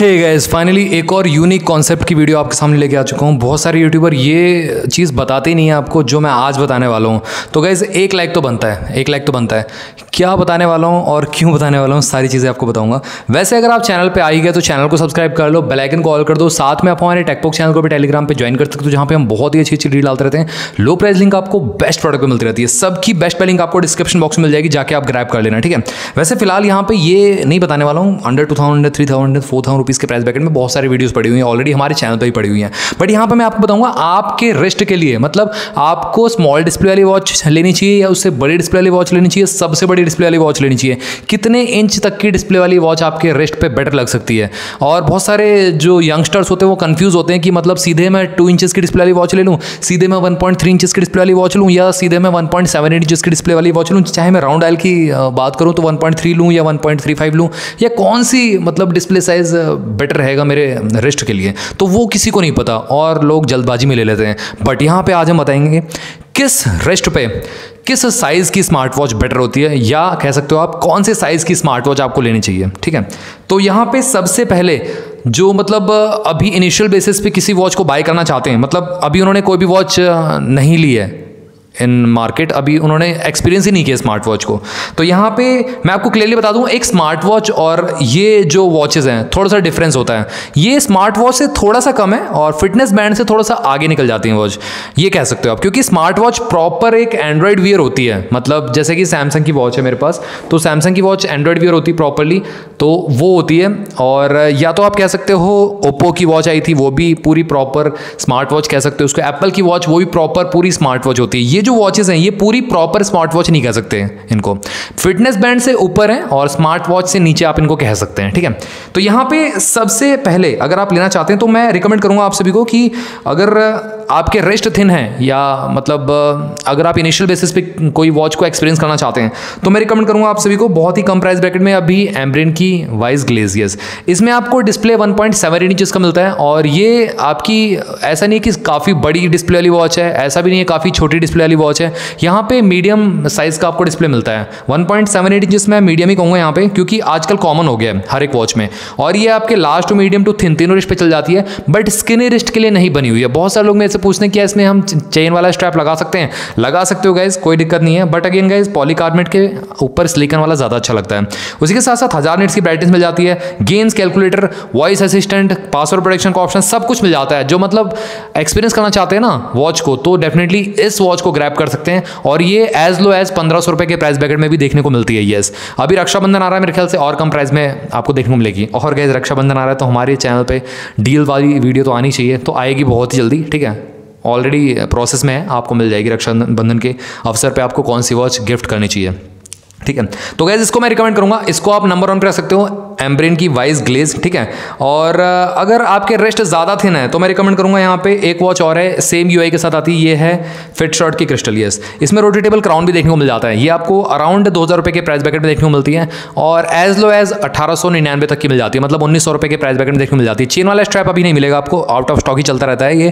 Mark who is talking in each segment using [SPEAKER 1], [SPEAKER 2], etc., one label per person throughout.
[SPEAKER 1] Hey guys, finally एक और unique concept की वीडियो आपके सामने लेके आ चुका हूँ। बहुत सारे यूट्यूबर ये चीज़ बताते ही नहीं है आपको जो मैं आज बताने वाला हूँ। तो गाइस एक लाइक तो बनता है, एक लाइक तो बनता है। क्या बताने वाला हूँ और क्यों बताने वाला हूँ सारी चीज़ें आपको बताऊंगा। वैसे अगर आप चैनल पे आ ही गए तो चैनल को सब्सक्राइब कर लो, बेल आइकन को ऑल कर दो। साथ में आप हमारे टेकपॉक चैनल को भी टेलीग्राम पे ज्वाइन कर सकते हो, जहाँ पे हम बहुत ही अच्छी अच्छी रील डालते रहते हैं। लो प्राइस लिंक आपको बेस्ट प्रोडक्ट पे मिलती रहती है। सबकी बेस्ट पे लिंक आपको डिस्क्रिप्शन बॉक्स में मिल जाएगी, जाके आप ग्रैब कर लेना, ठीक है। वैसे फिलहाल यहाँ पे ये नहीं बताने वाला हूँ। अंडर 2000, 3000, 4000 रुपीज़ के प्राइस ब्रैकेट में बहुत सारी वीडियोस पड़ी हुई हैं, ऑलरेडी हमारे चैनल पे ही पड़ी हुई हैं। बट यहाँ पे मैं आपको बताऊंगा आपके रिस्ट के लिए, मतलब आपको स्मॉल डिस्प्ले वाली वॉच लेनी चाहिए या उससे बड़ी डिस्प्ले वाली वॉच लेनी चाहिए, सबसे बड़ी डिस्प्ले वाली वॉच लेनी चाहिए, कितने इंच तक की डिस्प्ले वाली वॉच आपके रिस्ट पे बेटर लग सकती है। और बहुत सारे जो यंगस्टर्स होते हैं वो कंफ्यूज होते हैं कि मतलब सीधे मैं 2 इंचेस की डिस्प्ले वाली वॉच ले लूँ, सीधे मैं 1.3 इंचेस की डिस्प्ले वाली वॉच लूँ, या सीधे मैं 1.7 इंचेस की डिस्प्ले वाली वॉच लूँ। चाहे मैं राउंड डायल की बात करूँ तो 1.3 लूँ या 1.35 लूँ, या कौन सी मतलब डिस्प्ले साइज बेटर रहेगा मेरे रिस्ट के लिए, तो वो किसी को नहीं पता और लोग जल्दबाजी में ले लेते हैं। बट यहाँ पे आज हम बताएंगे किस रिस्ट पे किस साइज़ की स्मार्ट वॉच बेटर होती है, या कह सकते हो आप कौन से साइज़ की स्मार्ट वॉच आपको लेनी चाहिए, ठीक है। तो यहाँ पे सबसे पहले जो मतलब अभी इनिशियल बेसिस पे किसी वॉच को बाय करना चाहते हैं, मतलब अभी उन्होंने कोई भी वॉच नहीं ली है इन मार्केट, अभी उन्होंने एक्सपीरियंस ही नहीं किया स्मार्ट वॉच को, तो यहाँ पे मैं आपको क्लियरली बता दूँ एक स्मार्ट वॉच और ये जो वॉचेज़ हैं थोड़ा सा डिफरेंस होता है। ये स्मार्ट वॉच से थोड़ा सा कम है और फिटनेस बैंड से थोड़ा सा आगे निकल जाती है वॉच, ये कह सकते हो आप, क्योंकि स्मार्ट वॉच प्रॉपर एक एंड्रॉयड वियर होती है। मतलब जैसे कि सैमसंग की वॉच है मेरे पास, तो सैमसंग की वॉच एंड्रॉयड वियर होती है प्रॉपरली, तो वो होती है। और या तो आप कह सकते हो ओप्पो की वॉच आई थी, वो भी पूरी प्रॉपर स्मार्ट वॉच कह सकते हो उसको। एप्पल की वॉच वो भी प्रॉपर पूरी स्मार्ट वॉच होती है। ये जो वॉचेस हैं ये पूरी प्रॉपर स्मार्ट वॉच नहीं कह सकते हैं इनको, फिटनेस बैंड से ऊपर है और स्मार्ट वॉच से नीचे आप इनको कह सकते हैं, ठीक है। तो यहाँ पे सबसे पहले अगर आप लेना चाहते हैं तो मैं रिकमेंड करूंगा आप सभी को कि अगर आपके रिस्ट थिन है, या मतलब अगर आप इनिशियल बेसिस पे कोई वॉच को एक्सपीरियंस करना चाहते हैं, तो मैं रिकमेंड करूंगा आप सभी को बहुत ही कम प्राइस ब्रैकेट में अभी एम्ब्रेन की वाइज ग्लेजियस, इसमें आपको डिस्प्ले 1.7 इंचेस का मिलता है। और ये आपकी ऐसा नहीं कि काफ़ी बड़ी डिस्प्ले वाली वॉच है, ऐसा भी नहीं है काफ़ी छोटी डिस्प्ले वाली वॉच है। यहाँ पे मीडियम साइज का आपको डिस्प्ले मिलता है। 1.7 इंचेस में मीडियम ही कहूँगा यहाँ पे, क्योंकि आजकल कॉमन हो गया है हर एक वॉच में। और ये आपके last to medium to thin तीनों रिस्ट पे चल जाती है, बट स्किनी रिस्ट के लिए नहीं बनी हुई है। बहुत सारे लोग मेरे से पूछते हैं कि इसमें हम चेन वाला स्ट्रैप लगा सकते हैं। लगा सकते हो गाइज, कोई दिक्कत नहीं है, बट अगेन गाइज पॉलीकार्बोनेट के ऊपर सिलिकॉन वाला ज़्यादा अच्छा लगता है। उसी के साथ साथ 1000 निट्स की ब्राइटनेस मिल जाती है, games calculator, voice assistant, password protection का ऑप्शन, सब कुछ मिल जाता है। जो मतलब एक्सपीरियंस करना चाहते हैं ना वॉच को, तो डेफिनेटली इस वॉच को ग्रैब कर सकते हैं। और ये एज लो एज 1500 रुपए के प्राइस ब्रैकेट में भी देखने को मिलती है। यस, अभी रक्षाबंधन आ रहा है, मेरे ख्याल से और कम प्राइस में आपको देखने को मिलेगी। और गाइस रक्षाबंधन आ रहा है तो हमारे चैनल पे डील वाली वीडियो तो आनी चाहिए, तो आएगी बहुत ही जल्दी, ठीक है। ऑलरेडी प्रोसेस में है, आपको मिल जाएगी रक्षाबंधन के अवसर पे आपको कौन सी वॉच गिफ्ट करनी चाहिए, ठीक है। तो गाइस इसको मैं रिकमेंड करूंगा, इसको आप नंबर 1 पे रख सकते हो, एम्ब्रेन की वाइज ग्लेज, ठीक है। और अगर आपके रिस्ट ज़्यादा थिन है तो मैं रिकमेंड करूंगा यहाँ पे एक वॉच और है, सेम यूआई के साथ आती है, ये है फिटशॉट की क्रिस्टल। यस, इसमें रोटेटेबल क्राउन भी देखने को मिल जाता है। ये आपको अराउंड 2000 रुपये के प्राइस ब्रैकेट में देखने को मिलती है, और एज लो एज 1899 तक की मिल जाती है, मतलब 1900 रुपये के प्राइस ब्रैकेट में देखने को मिल जाती है। चेन वाला स्ट्रैप अभी नहीं मिलेगा आपको, आउट ऑफ स्टॉक ही चलता रहता है।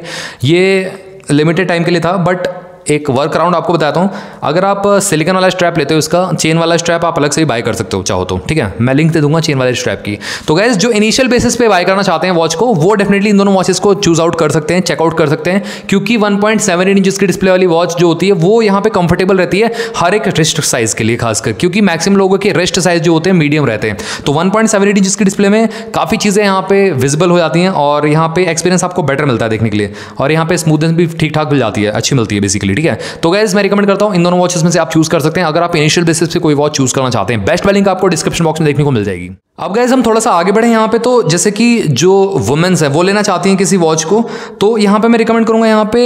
[SPEAKER 1] ये लिमिटेड टाइम के लिए था। बट एक वर्क अराउंड आपको बताता हूँ, अगर आप सिलिकॉन वाला स्ट्रैप लेते हो, इसका चेन वाला स्ट्रैप आप अलग से ही बाय कर सकते हो चाहो तो, ठीक है। मैं लिंक दे दूंगा चेन वाले स्ट्रैप की। तो गाइस जो इनिशियल बेसिस पे बाय करना चाहते हैं वॉच को, वो डेफिनेटली इन दोनों वॉचेस को चूज आउट कर सकते हैं, चेकआउट कर सकते हैं, क्योंकि 1.7 इंचेस की डिस्प्ले वाली वॉच जो होती है वो यहाँ पे कंफर्टेबल रहती है हर एक रिस्ट साइज के लिए, खासकर क्योंकि मैक्सिमम लोगों के रिस्ट साइज जो होते हैं मीडियम रहते हैं। तो 1.7 इंचेस की डिस्प्ले में काफ़ी चीज़ें यहाँ पे विजिबल हो जाती हैं, और यहाँ पे एक्सपीरियंस आपको बेटर मिलता है देखने के लिए, और यहाँ पे स्मूथनेस भी ठीक ठाक मिल जाती है, अच्छी मिलती है बेसिकली, ठीक है। तो गाइस मैं रिकमेंड करता हूं इन दोनों वॉचेस में से आप चूज कर सकते हैं अगर आप इनिशियल बेसिस पे कोई वॉच चूज करना चाहते हैं। बेस्ट लिंक आपको डिस्क्रिप्शन बॉक्स में देखने को मिल जाएगी। अब गाइस हम थोड़ा सा आगे बढ़े यहाँ पे, तो जैसे कि जो वुमेन्स है वो लेना चाहती हैं किसी वॉच को, तो यहाँ पे मैं रिकमेंड करूंगा, यहाँ पे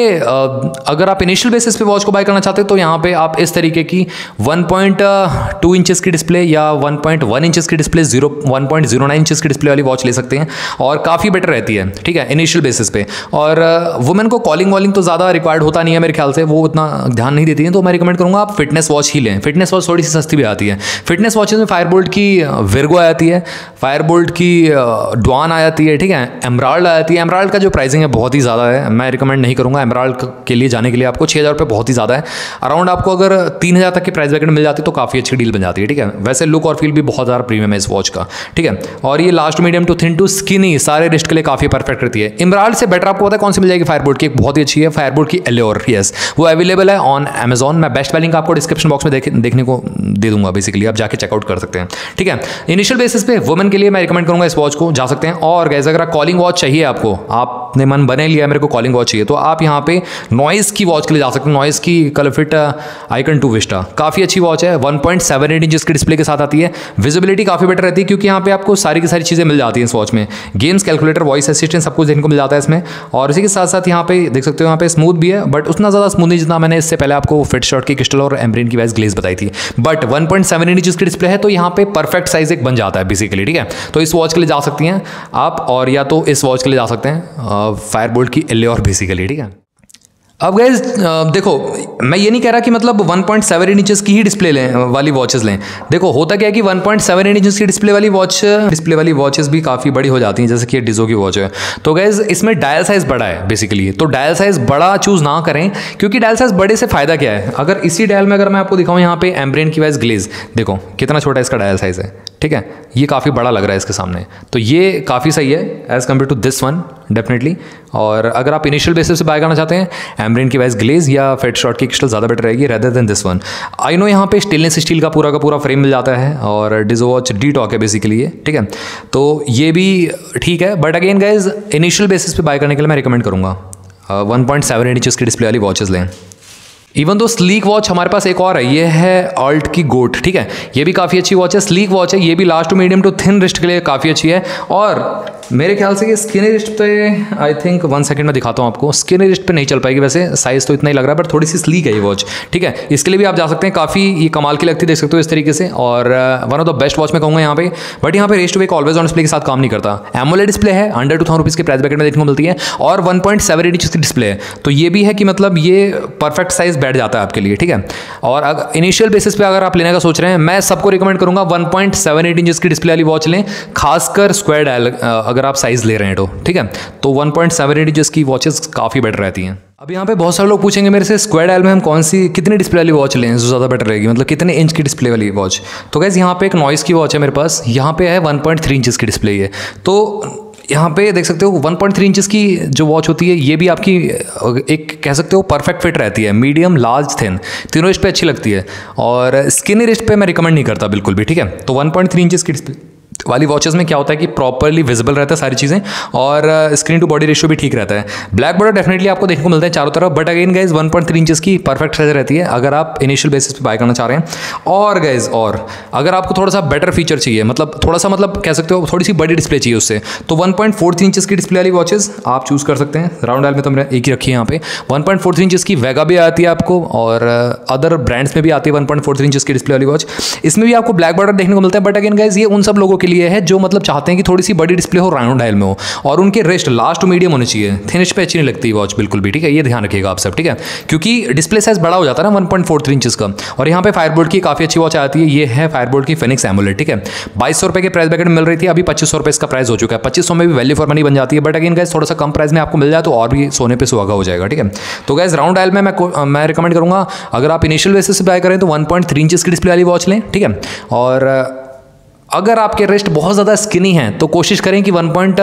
[SPEAKER 1] अगर आप इनिशियल बेसिस पे वॉच को बाय करना चाहते हैं तो यहाँ पे आप इस तरीके की 1.2 इंचेस की डिस्प्ले या 1.1 इंचेस की डिस्प्ले, 1.09 इंचेस की डिस्प्ले वाली वॉच ले सकते हैं, और काफ़ी बेटर रहती है, ठीक है, इनिशियल बेसिस पे। और वुमेन को कॉलिंग वॉलिंग तो ज़्यादा रिक्वायर्ड होता नहीं है मेरे ख्याल से, वो उतना ध्यान नहीं देती हैं, तो मैं रिकमेंड करूँगा आप फिटनेस वॉच ही लें। फिटनेस वॉच थोड़ी सी सस्ती भी आती है। फिटनेस वॉचेस में फायरबोल्ट की विर्गो आ जाती है, फायरबोल्ट की डॉन आ जाती है, ठीक है, एमराल्ड आ जाती है। एमराल्ड का जो प्राइसिंग है बहुत ही ज़्यादा है, मैं रिकमेंड नहीं करूँगा एमराल्ड के लिए जाने के लिए। आपको 6,000 रुपये बहुत ही ज़्यादा है। अराउंड आपको अगर 3,000 तक की प्राइस ब्रैकेट मिल जाती है तो काफ़ी अच्छी डील बन जाती है, ठीक है। वैसे लुक और फील भी बहुत ज़्यादा प्रीमियम है इस वॉच का, ठीक है। और ये last medium to thin to skinny सारे रिस्ट के लिए काफ़ी परफेक्ट रहती है। एमराल्ड से बेटर आपको पता है कौन सी मिल जाएगी फायरबोल्ट की, एक बहुत ही अच्छी है फायरबोल्ट की एल्योर, यस, वो अवेलेबल है ऑन अमेजॉन। मैं बेस्ट लिंक आपको डिस्क्रिप्शन बॉक्स में देखने को दे दूंगा, बेसिकली आप जाके चेकआउट कर सकते हैं, ठीक है। इनिशियल बेसिस पे वुमेन के लिए मैं रिकमेंड करूंगा इस वॉच को, जा सकते हैं। और गाइस अगर कॉलिंग वॉच चाहिए आपको, आपने मन बने लिया मेरे को कॉलिंग वॉच चाहिए, तो आप यहाँ पे नॉइस की वॉच के लिए जा सकते हैं। नॉइस की कलरफिट आइकन 2 विस्टा काफ़ी अच्छी वॉच है, 1.78 इंच की डिस्प्ले के साथ आती है। विजिबिलिटी काफ़ी बेटर रहती है क्योंकि यहाँ पे आपको सारी की सारी चीज़ें मिल जाती हैं इस वॉच में। Games, calculator, voice assistant sub कुछ देखने को मिल जाता है इसमें। और इसी के साथ साथ यहाँ पे देख सकते हो यहाँ पे स्मूथ भी है, बट उतना ज़्यादा स्मूथ नहीं जितना मैंने इससे पहले आपको फिट शॉट की क्रिस्टल और एम्ब्रेन की वॉइस ग्लेज बताई थी। बट 1.78 इंच की डिस्प्ले है तो यहाँ पे परफेक्ट साइज एक बन जाता है बेसिकली, ठीक है। तो इस वॉच के लिए जा सकती हैं आप, और या तो इस वॉच के लिए जा सकते हैं फायरबोल्ट की एल्योर बेसिकली, ठीक है। अब गाइस देखो, मैं ये नहीं कह रहा कि मतलब 1.78 इंचेस की ही डिस्प्ले लें वाली वॉचेस लें। देखो होता क्या है कि 1.78 इंचेस की डिस्प्ले वाली वॉचेस भी काफ़ी बड़ी हो जाती हैं, जैसे कि डिज़ो की वॉच है। तो गाइस इसमें डायल साइज़ बड़ा है बेसिकली, तो डायल साइज़ बड़ा चूज़ ना करें, क्योंकि डायल साइज़ बड़े से फ़ायदा क्या है। अगर इसी डायल में अगर मैं आपको दिखाऊँ यहाँ पे एम्ब्रेन की वॉइस ग्लेज, देखो कितना छोटा इसका डायल साइज़ है, ठीक है। ये काफ़ी बड़ा लग रहा है इसके सामने, तो ये काफ़ी सही है as compare to this one definitely. और अगर आप इनिशियल बेसिस से बाय करना चाहते हैं, एम्ब्रेन की वॉइस ग्लेज या फिट शॉट की क्रिस्टल ज़्यादा बेटर रहेगी rather than this one. I know यहाँ पे स्टेनलेस स्टील का पूरा फ्रेम मिल जाता है और डिज़ो वॉच डी टॉक है बेसिकली ये, ठीक है। तो ये भी ठीक है, but again guys initial basis पे बाय करने के लिए मैं रिकमेंड करूँगा 1.78 इंचेस की डिस्प्ले वाली वॉचेस लें। इवन दो स्लीक वॉच हमारे पास एक और है, ये है ऑल्ट की गोट, ठीक है। ये भी काफ़ी अच्छी वॉच है, स्लीक वॉच है, ये भी last to medium to thin wrist के लिए काफ़ी अच्छी है। और मेरे ख्याल से ये स्किनी रिस्ट पे आई थिंक 1 सेकंड में दिखाता हूँ आपको, स्किनी रिस्ट पे नहीं चल पाएगी, वैसे साइज़ तो इतना ही लग रहा है, बट थोड़ी सी स्लीक है ये वॉच, ठीक है। इसके लिए भी आप जा सकते हैं, काफ़ी ये कमाल की लगती है, देख सकते हो इस तरीके से। और one of the best watch मैं कहूँगा यहाँ पे। बट यहाँ पे raise to wake always on display के साथ काम नहीं करता। एमोलेड डिस्प्ले है, अंडर 2,000 रुपीज़ के प्राइस ब्रैकेट में देखने को मिलती है, और 1.78 इंच की डिस्प्ले है। तो ये भी है कि मतलब ये परफेक्ट साइज़ बैठ जाता है आपके लिए, ठीक है। और अगर इनिशियल बेसिस पे अगर आप लेने का सोच रहे हैं, मैं सबको रिकमेंड करूँगा 1.78 इंच की डिस्प्ले वाली वॉच लें, खासकर स्क्वायर डायल अगर आप साइज़ ले रहे हैं तो, ठीक है। तो 1.78 इंच की वॉचेस काफ़ी बेटर रहती हैं। अब यहाँ पे बहुत सारे लोग पूछेंगे मेरे से, स्क्वायर डायल में हम कितनी डिस्प्ले वाली वॉच लें जो ज़्यादा बेटर रहेगी, मतलब कितने इंच की डिस्प्ले वाली वॉच। तो गाइस यहाँ पे एक नॉइस की वॉच है मेरे पास, यहाँ पे है 1.3 इंच की डिस्प्ले है। तो यहाँ पे देख सकते हो 1.3 इंचेस की जो वॉच होती है, ये भी आपकी एक कह सकते हो परफेक्ट फिट रहती है, मीडियम, लार्ज, थिन, तीनों रिस्ट पे अच्छी लगती है। और स्किनी रिस्ट पे मैं रिकमेंड नहीं करता बिल्कुल भी, ठीक है। तो 1.3 इंचेस की डिस्प्ले वाली वॉचेस में क्या होता है कि प्रॉपरली विजिबल रहता है सारी चीज़ें, और स्क्रीन टू बॉडी रेशियो भी ठीक रहता है। ब्लैक बॉर्डर डेफिनेटली आपको देखने को मिलता है चारों तरफ, बट अगेन गाइज 1.3 इंचेस की परफेक्ट साइज रहती है अगर आप इनिशियल बेसिस पे बाय करना चाह रहे हैं। और गाइज और अगर आपको थोड़ा सा बेटर फीचर चाहिए, मतलब थोड़ा सा मतलब कह सकते हो थोड़ी सी बड़ी डिस्प्ले चाहिए उससे, तो 1.43 इंचेस की डिस्प्ले वाली वॉचेस आप चूज़ कर सकते हैं। राउंड डायल में तो मैंने एक ही रखी है यहाँ पे। 1.43 इंचेस की वेगा भी आती है आपको, और अदर ब्रांड्स में भी आती है 1.43 इंचेस की डिस्प्ले वाली वॉच। इसमें भी आपको ब्लैक बॉर्डर देखने को मिलता है, बट अगेन गाइज ये उन सब लोगों के लिए है जो मतलब चाहते हैं कि थोड़ी सी बड़ी डिस्प्ले हो, राउंड डायल में हो, और उनके रिस्ट लास्ट टू मीडियम होने चाहिए। थिनिश पे अच्छी नहीं लगती वॉच बिल्कुल भी, ठीक है। ये ध्यान रखिएगा आप सब, ठीक है, क्योंकि डिस्प्ले साइज बड़ा हो जाता है ना 1.43 इंचेस का। और यहाँ पे फायरबोल्ट की काफ़ी अच्छी वॉच आती है, ये है फायरबोल्ट की फिनिक्स एमुलेट, ठीक है। 2200 रुपये के प्राइस ब्रैकेट में मिल रही थी, अभी 2500 रुपये इसका प्राइस हो चुका है। 2500 में भी वैल्यू फॉर मनी बन जाती है, बट अगेन गाइस थोड़ा सा कम प्राइस में आपको मिल जाए तो और भी सोने पे सुहागा हो जाएगा, ठीक है। तो गाइस राउंड डायल में मैं रिकमेंड करूँगा अगर आप इनिशियल बेसिस से बाय करें तो 1.3 इंचेस की डिस्प्ले वाली वॉच लें, ठीक है। और अगर आपके रिस्ट बहुत ज़्यादा स्किनी हैं तो कोशिश करें कि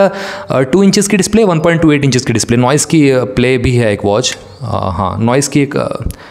[SPEAKER 1] 1.2 इंचेस की डिस्प्ले, 1.28 इंचेस की डिस्प्ले, नॉइस की प्ले भी है एक वॉच, हाँ नॉइस की एक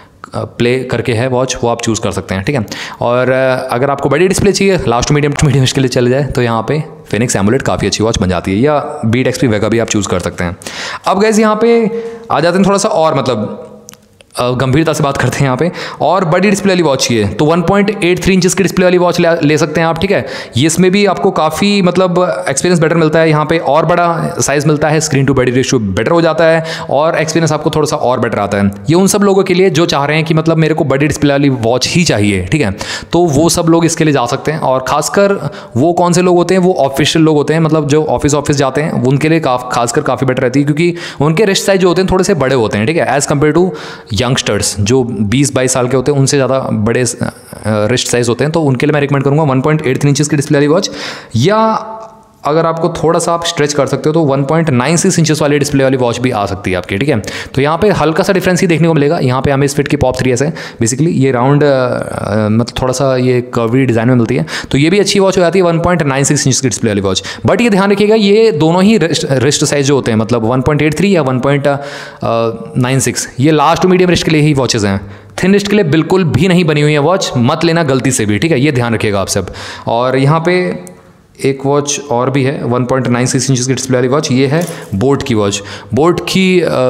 [SPEAKER 1] प्ले करके है वॉच, वो आप चूज़ कर सकते हैं, ठीक है। और अगर आपको बड़ी डिस्प्ले चाहिए, लास्ट मीडियम टू मीडियम के लिए चले जाए, तो यहाँ पे फिनिक्स एमुलेट काफ़ी अच्छी वॉच बन जाती है, या बीट एक्सपी वेगा भी आप चूज़ कर सकते हैं। अब गाइस यहाँ पे आ जाते हैं थोड़ा सा और मतलब गंभीरता से बात करते हैं यहाँ पे, और बड़ी डिस्प्ले वाली वॉच चाहिए तो 1.83 इंचेस की डिस्प्ले वाली वॉच ले सकते हैं आप, ठीक है। ये इसमें भी आपको काफ़ी मतलब एक्सपीरियंस बेटर मिलता है, यहाँ पे और बड़ा साइज़ मिलता है, screen to body ratio better हो जाता है, और एक्सपीरियंस आपको थोड़ा सा और बेटर आता है। ये उन सब लोगों के लिए जो चाह रहे हैं कि मतलब मेरे को बड़ी डिस्प्ले वाली वॉच ही चाहिए, ठीक है, तो वो सब लोग इसके लिए जा सकते हैं। और खासकर वो कौन से लोग होते हैं, वो ऑफिशियल लोग होते हैं, मतलब जो ऑफिस जाते हैं, उनके लिए खासकर काफ़ी बेटर रहती है, क्योंकि उनके रिस्ट साइज जो होते हैं थोड़े से बड़े होते हैं, ठीक है, एज़ कम्पेयर टू यंगस्टर्स जो 20-22 साल के होते हैं उनसे ज़्यादा बड़े रिस्ट साइज़ होते हैं, तो उनके लिए मैं रिकमेंड करूँगा 1.83 इंचज़ की डिस्प्ले वाली वॉच, या अगर आपको थोड़ा सा आप स्ट्रेच कर सकते हो तो 1.96 इंचेस वाली डिस्प्ले वाली वॉच भी आ सकती है आपकी, ठीक है। तो यहाँ पे हल्का सा डिफरेंस ही देखने को मिलेगा। यहाँ पे हमें इस फिट की पॉप 3S है बेसिकली, ये राउंड मतलब थोड़ा सा ये कर्वी डिज़ाइन में मिलती है, तो ये भी अच्छी वॉच हो जाती है 1.96 इंच की डिस्प्ले वाली वॉच। बट ये ध्यान रखिएगा ये दोनों ही रिस्ट साइज जो होते हैं, मतलब 1.83 या 1.96, ये लास्ट टू मीडियम रिस्ट के लिए ही वॉचेज़ हैं। थिन रिस्ट के लिए बिल्कुल भी नहीं बनी हुई है वॉच, मत लेना गलती से भी, ठीक है, ये ध्यान रखिएगा आप सब। और यहाँ पे एक वॉच और भी है 1.96 इंच की डिस्प्ले वाली वॉच, ये है बोट की वॉच। बोट की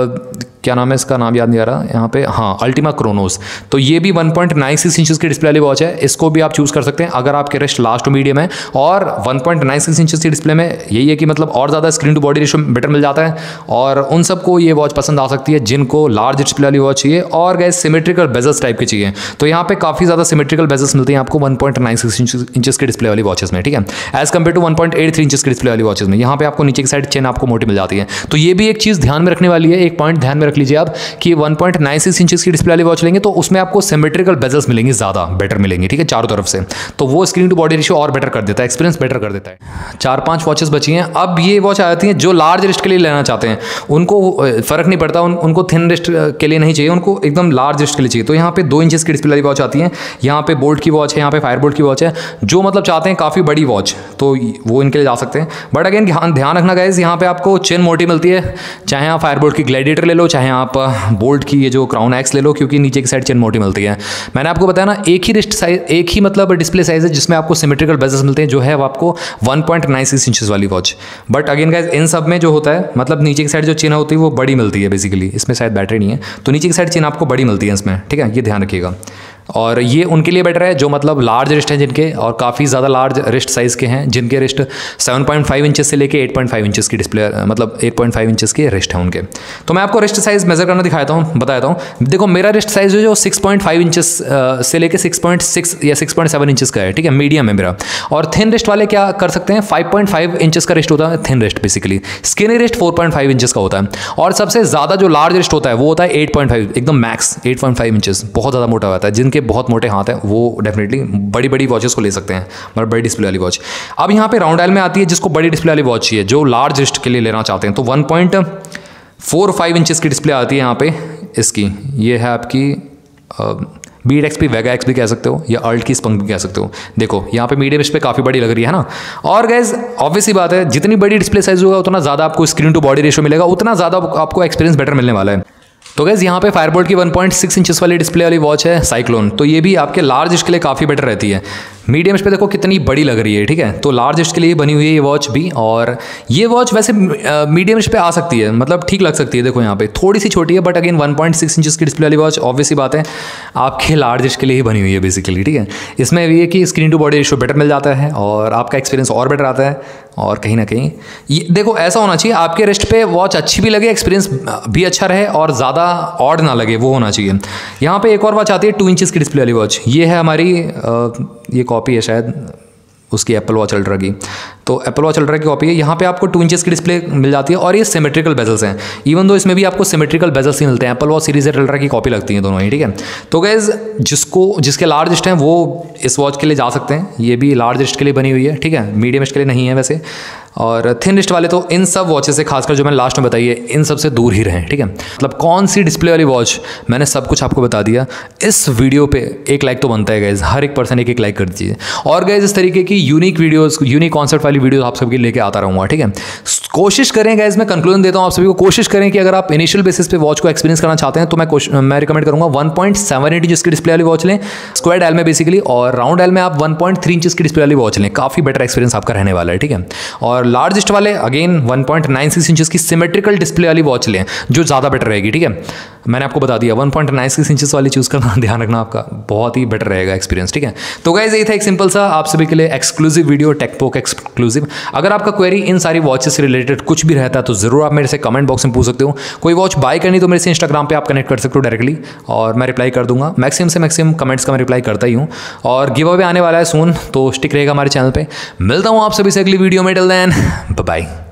[SPEAKER 1] क्या नाम है, इसका नाम याद नहीं आ रहा यहाँ पे, हाँ अल्टीमा क्रोनोस। तो ये भी 1.96 इंच की डिस्प्ले वाली वॉच है, इसको भी आप चूज़ कर सकते हैं अगर आपके रिस्ट लास्ट टू मीडियम है। और 1.96 इंच की डिस्प्ले में यही है कि मतलब और ज़्यादा screen to body ratio better मिल जाता है, और उन सबको ये वॉच पसंद आ सकती है जिनको लार्ज डिस्प्ले वाली वॉच चाहिए और गैस सिमेट्रिकल बेजल्स टाइप की चाहिए। तो यहाँ पे काफ़ी ज़्यादा सिमेट्रिकल बेजल्स मिलते हैं आपको 1.96 इंच की डिस्प्ले वाली वॉचेस में, ठीक है, एज कम्पेयर टू 1.83 इंच की डिस्प्ले वाली वॉचेस में। यहाँ पे आपको नीचे की साइड चेन आपको मोटी मिल जाती है। तो ये भी एक चीज़ ध्यान में रखने वाली है, एक पॉइंट ध्यान में रख लीजिए आप कि 1.96 इंचेस की डिस्प्ले वाली वॉच लेंगे तो उसमें आपको सिमेट्रिकल बेजल्स मिलेंगे, ज़्यादा बेटर मिलेंगे, ठीक है, चारों तरफ से। तो वो स्क्रीन टू बॉडी रेशियो और बेटर कर देता है, एक्सपीरियंस बेटर कर देता है। 4-5 वॉचेस बची हैं। अब ये वॉच आ जाती हैं जो लार्ज रिस्ट के लिए लेना चाहते हैं, उनको फ़र्क नहीं पड़ता, उनको थिन रिस्ट के लिए नहीं चाहिए, उनको एकदम लार्ज रिस्ट के लिए चाहिए। तो यहाँ पे 2 इंचेस की डिस्प्ले वाली वॉच आती है, यहाँ पे बोल्ट की वॉच है, यहाँ पे फायरबोल्ट की वॉच है। जो मतलब चाहते हैं काफ़ी बड़ी वॉच तो वो इनके लिए जा सकते हैं। बट अगेन ध्यान रखना गाइस, यहाँ पे आपको चेन मोटी मिलती है, चाहे आप फायरबोल्ट की ग्लैडिएटर ले लो, चाहे आप बोल्ट की ये जो क्राउन एक्स ले लो, क्योंकि नीचे की साइड चेन मोटी मिलती है। मैंने आपको बताया ना, एक ही रिस्ट साइज, एक ही मतलब डिस्प्ले साइज है जिसमें आपको सिमेट्रिकल बेजल्स मिलते हैं, जो है वो आपको 1.96 इंचेस वाली वॉच। बट अगेन गाइस इन सब में जो होता है, मतलब नीचे की साइड जो चेन होती है वो बड़ी मिलती है बेसिकली, इसमें शायद बैटरी नहीं है, तो नीचे की साइड चेन आपको बड़ी मिलती है इसमें, ठीक है, ये ध्यान रखिएगा। और ये उनके लिए बेटर है जो मतलब लार्ज रिस्ट हैं जिनके, और काफ़ी ज़्यादा लार्ज रिस्ट साइज़ के हैं जिनके रिस्ट 7.5 इंचेस से लेके 8.5 इंचेस की डिस्प्ले, मतलब 8.5 इंचेस के रिस्ट हैं उनके। तो मैं आपको रिस्ट साइज़ मेज़र करना दिखाता हूँ, बताता हूँ। देखो मेरा रिस्ट साइज़ जो 6.5 इंचेस से लेके 6.6 या 6.7 इंचेस का है, ठीक है, मीडियम है मेरा। और थिन रिस्ट वाले क्या कर सकते हैं, 5.5 इंचेस का रिस्ट होता है thin wrist basically, skinny wrist 4.5 inches का होता है, और सबसे ज़्यादा जो लार्ज रिस्ट होता है वो होता है 8.5, एकदम मैक्स 8.5 इंचेस, बहुत ज़्यादा मोटा होता है। जिनके बहुत मोटे हाथ हैं वो डेफिनेटली बड़ी बड़ी वॉचेस को ले सकते हैं, मतलब बड़ी डिस्प्ले वाली वॉच। अब यहाँ पे राउंड डायल में आती है जिसको बड़ी डिस्प्ले वाली वॉच चाहिए, जो लार्ज रिस्ट के लिए लेना चाहते हैं, तो 1.45 इंचेस की डिस्प्ले आती है यहाँ पे इसकी। ये है आपकी बीट एक्सपी वेगा एक्स भी कह सकते हो, या अल्ट की स्पंक भी कह सकते हो। देखो यहाँ पे मीडियम रिस्ट पे काफ़ी बड़ी लग रही है ना। और गाइस ऑब्वियस सी बात है, जितनी बड़ी डिस्प्ले साइज होगा उतना ज़्यादा आपको स्क्रीन टू बॉडी रेशियो मिलेगा, उतना ज़्यादा आपको एक्सपीरियंस बेटर मिलने वाला है। तो गाइस यहाँ पे फायरबोल्ट की 1.6 इंचेस वाली डिस्प्ले वाली वॉच है साइक्लोन, तो ये भी आपके लार्ज के लिए काफ़ी बेटर रहती है। मीडियम पे देखो कितनी बड़ी लग रही है, ठीक है, तो लार्ज के लिए बनी हुई है ये वॉच भी। और ये वॉच वैसे मीडियम पे आ सकती है, मतलब ठीक लग सकती है। देखो यहाँ पे थोड़ी सी छोटी है, बट अगेन 1.6 इंचेस की डिस्प्ले वाली वॉच ऑब्वियस सी बात है आपके लार्ज के लिए ही बनी हुई है बेसिकली, ठीक है। इसमें ये कि screen to body ratio better मिल जाता है और आपका एक्सपीरियंस और बेटर आता है। और कहीं ना कहीं ये देखो ऐसा होना चाहिए आपके रिस्ट पे वॉच अच्छी भी लगे, एक्सपीरियंस भी अच्छा रहे और ज़्यादा ऑड ना लगे, वो होना चाहिए। यहाँ पे एक और वॉच आती है 2 इंचेस की डिस्प्ले वाली वॉच, ये है हमारी ये कॉपी है शायद उसकी एप्पल वॉच अल्ट्रा की, तो एप्पल वॉच अल्ट्रा की कॉपी है। यहाँ पे आपको 2 इंचेस की डिस्प्ले मिल जाती है और ये सिमेट्रिकल बेजल्स हैं, इवन दो इसमें भी आपको सिमेट्रिकल बेजल्स ही मिलते हैं। एप्पल वॉच सीरीज अल्ट्रा की कॉपी लगती हैं दोनों ही, ठीक है। तो गाइस जिसके लार्ज रिस्ट हैं वो इस वॉच के लिए जा सकते हैं, ये भी लार्ज रिस्ट के लिए बनी हुई है, ठीक है, मीडियम रिस्ट के लिए नहीं है वैसे। और थिन रिस्ट वाले तो इन सब वॉचेस से, खासकर जो मैंने लास्ट में बताई है, इन सब से दूर ही रहें, ठीक है। मतलब कौन सी डिस्प्ले वाली वॉच, मैंने सब कुछ आपको बता दिया। इस वीडियो पे एक लाइक तो बनता है गाइज, हर एक पर्सन एक लाइक कर दीजिए। और गाइज इस तरीके की यूनिक वीडियोस, यूनिक कॉन्सेप्ट वाली वीडियोस आप सबके लेके आता रहूँगा, ठीक है। कोशिश करें गाइज, मैं कंक्लूजन देता हूँ आप सभी को, कोशिश करें कि अगर आप इनिशियल बेसिस पे वॉच को एक्सपीरियंस करना चाहते हैं तो मैं रिकमेंड करूँगा 1.78 इंच की डिस्प्ले वाली वॉच लें, स्क्वायर डायल में बेसिकली, और राउंड डायल में आप 1.3 इंच की डिस्प्ले वाली वॉच लें, काफ़ी बेटर एक्सपीरियंस आपका रहने वाला है, ठीक है। और लार्जेस्ट वाले अगेन 1.96 इंचेस की सिमेट्रिकल डिस्प्ले वाली वॉच लें, जो ज़्यादा बेटर रहेगी, ठीक है। मैंने आपको बता दिया 1.96 इंचेस वाली चूज़ करना, ध्यान रखना आपका बहुत ही बेटर रहेगा एक्सपीरियंस, ठीक है। तो गाइज ये था एक सिंपल सा आप सभी के लिए एक्सक्लूसिव वीडियो, टेकपोक एक्सक्लूसिव। अगर आपका क्वेरी इन सारी वॉचेस से रिलेटेड कुछ भी रहता है तो ज़रूर आप मेरे से कमेंट बॉक्स में पूछ सकते हो। कोई वॉच बाय करनी तो मेरे से इंस्टाग्राम पे आप कनेक्ट कर सकते हो डायरेक्टली, और मैं रिप्लाई कर दूंगा। मैक्सिमम से मैक्सिमम कमेंट्स का मैं रिप्लाई करता ही हूँ। और गिव अवे आने वाला है सून, तो स्टिक रहेगा हमारे चैनल पर। मिलता हूँ आप सभी से अगली वीडियो में, टिल देन बाय बाय।